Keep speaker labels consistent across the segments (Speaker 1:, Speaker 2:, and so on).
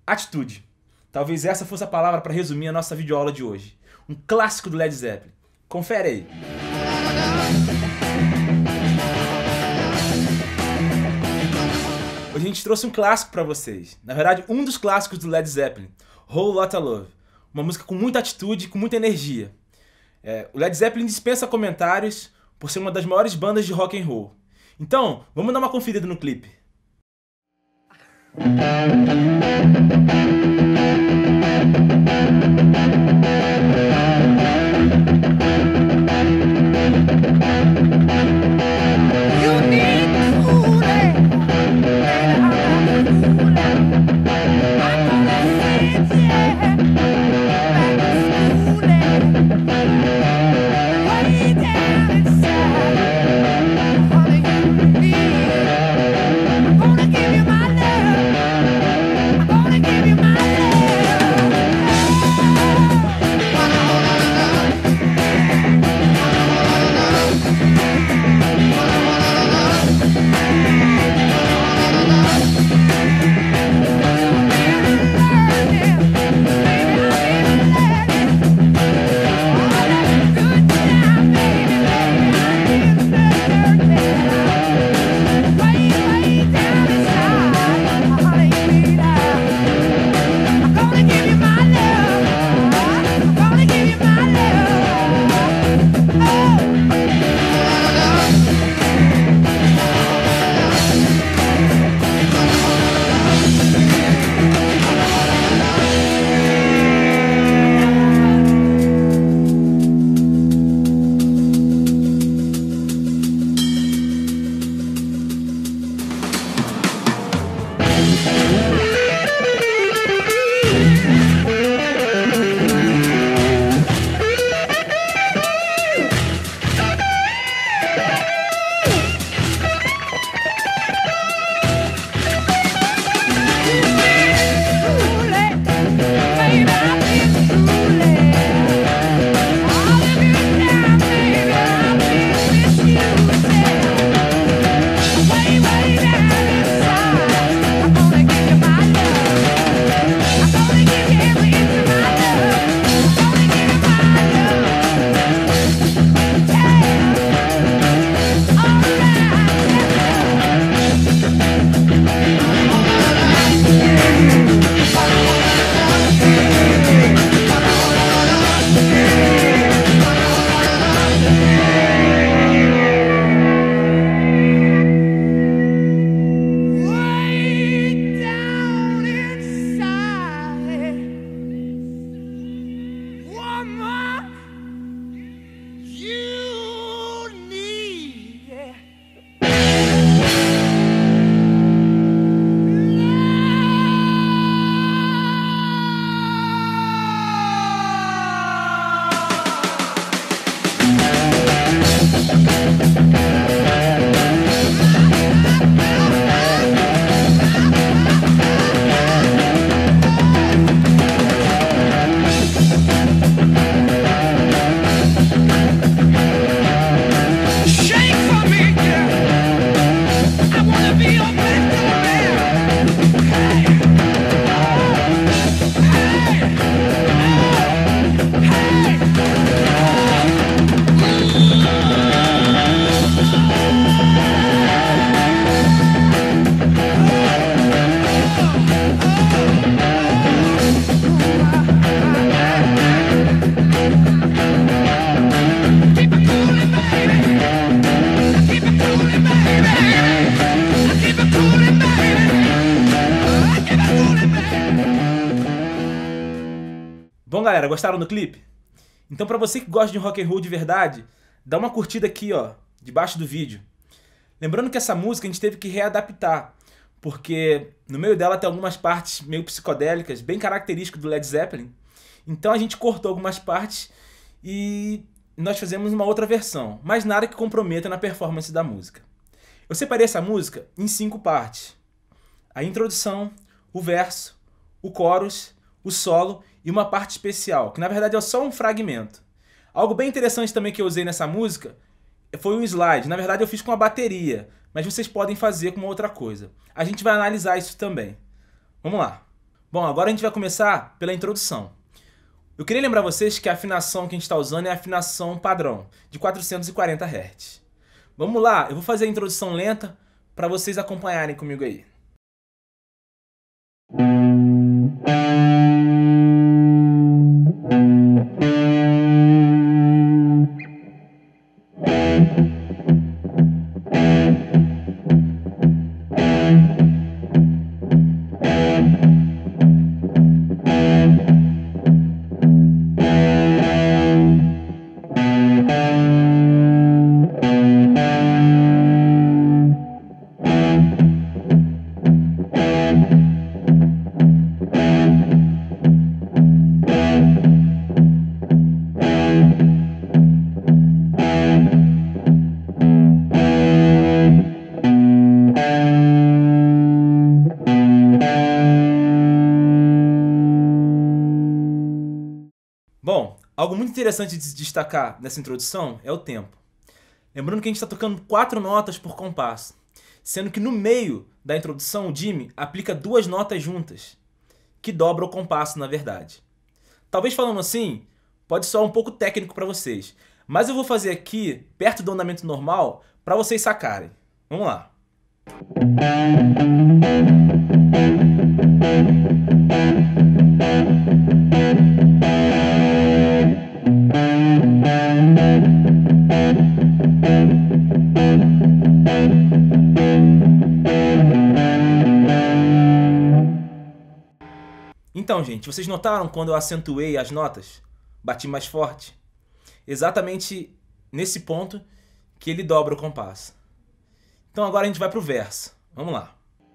Speaker 1: Atitude. Talvez essa fosse a palavra para resumir a nossa videoaula de hoje. Um clássico do Led Zeppelin. Confere aí. Hoje a gente trouxe um clássico para vocês. Na verdade, um dos clássicos do Led Zeppelin. Whole Lotta Love. Uma música com muita atitude, com muita energia. O Led Zeppelin dispensa comentários por ser uma das maiores bandas de rock and roll. Então, vamos dar uma conferida no clipe. Bom, galera, gostaram do clipe? Então, pra você que gosta de rock and roll de verdade, dá uma curtida aqui, ó, debaixo do vídeo. Lembrando que essa música a gente teve que readaptar, porque no meio dela tem algumas partes meio psicodélicas, bem características do Led Zeppelin. Então a gente cortou algumas partes e nós fizemos uma outra versão, mas nada que comprometa na performance da música. Eu separei essa música em 5 partes. A introdução, o verso, o chorus, o solo e uma parte especial, que na verdade é só um fragmento. Algo bem interessante também que eu usei nessa música foi um slide. Na verdade eu fiz com a bateria, mas vocês podem fazer com uma outra coisa. A gente vai analisar isso também. Vamos lá. Bom, agora a gente vai começar pela introdução. Eu queria lembrar vocês que a afinação que a gente está usando é a afinação padrão, de 440 Hz. Vamos lá, eu vou fazer a introdução lenta para vocês acompanharem comigo aí. Bom, algo muito interessante de se destacar nessa introdução é o tempo. Lembrando que a gente está tocando 4 notas por compasso, sendo que no meio da introdução o Jimmy aplica 2 notas juntas, que dobra o compasso na verdade. Talvez falando assim, pode soar um pouco técnico para vocês, mas eu vou fazer aqui perto do andamento normal para vocês sacarem. Vamos lá. Então, gente, vocês notaram quando eu acentuei as notas? Bati mais forte? Exatamente nesse ponto que ele dobra o compasso. Então agora a gente vai pro verso. Vamos lá.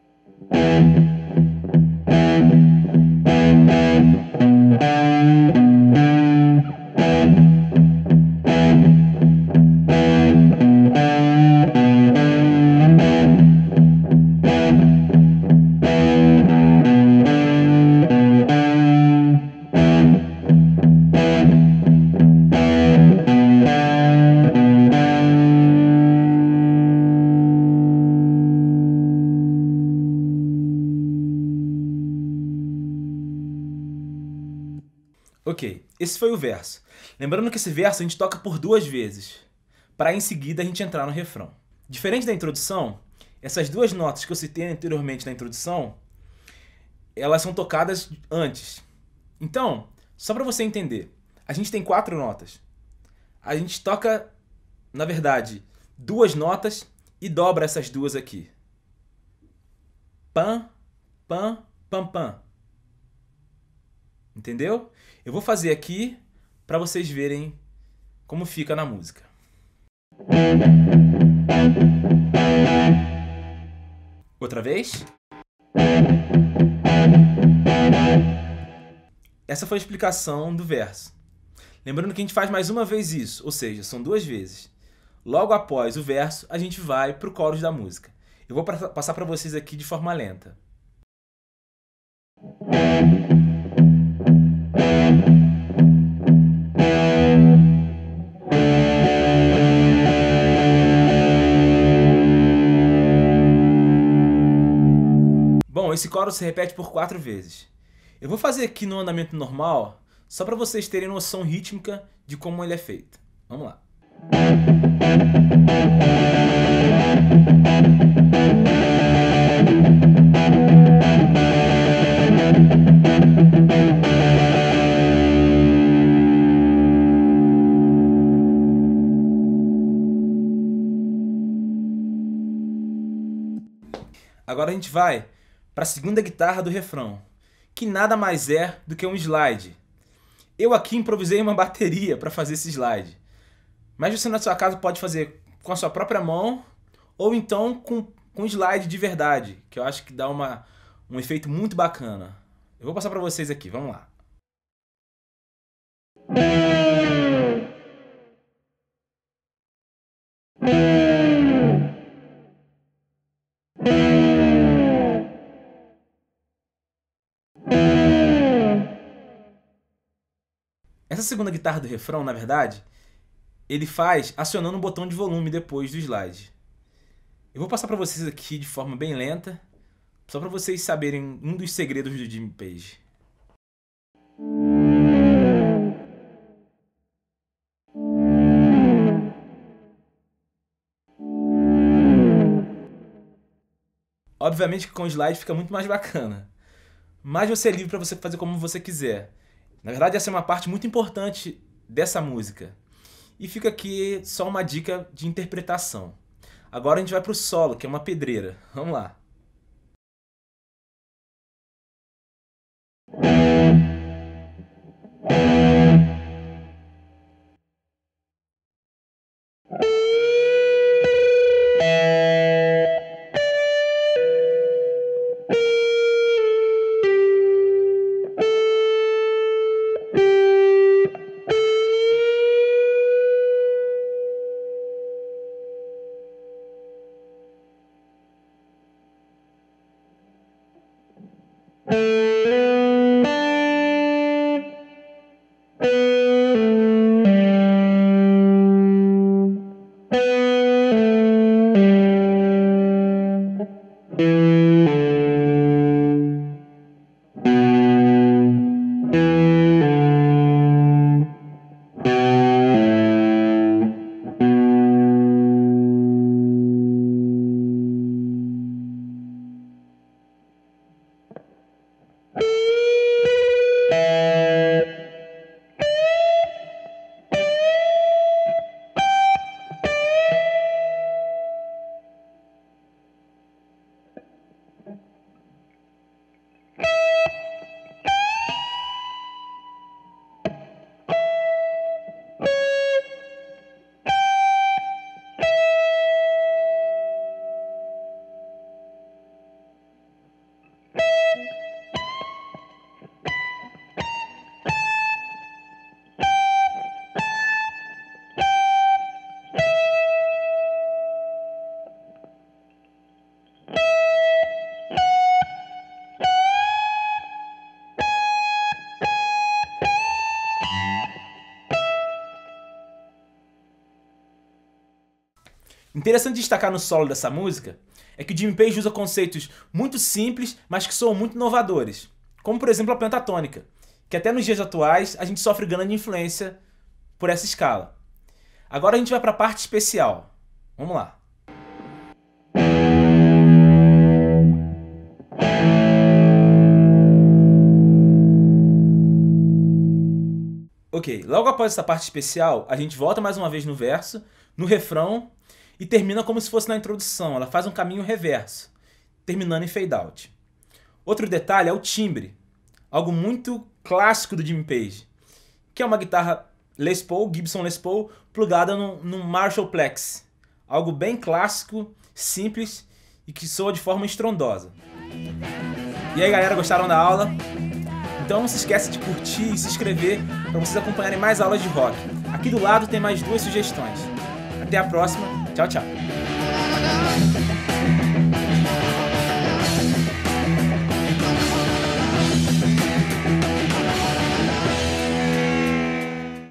Speaker 1: Ok, esse foi o verso. Lembrando que esse verso a gente toca por 2 vezes, para em seguida a gente entrar no refrão. Diferente da introdução, essas 2 notas que eu citei anteriormente na introdução, elas são tocadas antes. Então, só para você entender, a gente tem 4 notas. A gente toca, na verdade, 2 notas e dobra essas 2 aqui. Pam, pam, pam, pam. Entendeu? Eu vou fazer aqui para vocês verem como fica na música. Outra vez. Essa foi a explicação do verso. Lembrando que a gente faz mais uma vez isso, ou seja, são 2 vezes. Logo após o verso, a gente vai para o chorus da música. Eu vou passar para vocês aqui de forma lenta. Bom, esse coro se repete por 4 vezes. Eu vou fazer aqui no andamento normal, só para vocês terem noção rítmica de como ele é feito. Vamos lá. Agora a gente vai para a segunda guitarra do refrão, que nada mais é do que um slide. Eu aqui improvisei uma bateria para fazer esse slide, mas você na sua casa pode fazer com a sua própria mão ou então com slide de verdade, que eu acho que dá um efeito muito bacana. Eu vou passar para vocês aqui, vamos lá. Essa segunda guitarra do refrão, na verdade, ele faz acionando um botão de volume depois do slide. Eu vou passar para vocês aqui de forma bem lenta, Só para vocês saberem um dos segredos do Jimmy Page. Obviamente que com slide fica muito mais bacana. Mas você é livre para você fazer como você quiser. Na verdade, essa é uma parte muito importante dessa música. E fica aqui só uma dica de interpretação. Agora a gente vai pro solo, que é uma pedreira. Vamos lá. Interessante destacar no solo dessa música é que o Jimmy Page usa conceitos muito simples, mas que soam muito inovadores. Como, por exemplo, a pentatônica, que até nos dias atuais a gente sofre grande influência por essa escala. Agora a gente vai para a parte especial. Vamos lá. Ok, logo após essa parte especial, a gente volta mais uma vez no verso, no refrão, e termina como se fosse na introdução. Ela faz um caminho reverso, terminando em fade out. Outro detalhe é o timbre, algo muito clássico do Jimmy Page, que é uma guitarra Les Paul, Gibson Les Paul, plugada num Marshall Plex. Algo bem clássico, simples e que soa de forma estrondosa. E aí galera, gostaram da aula? Então não se esqueça de curtir e se inscrever para vocês acompanharem mais aulas de rock. Aqui do lado tem mais 2 sugestões. Até a próxima, tchau, tchau!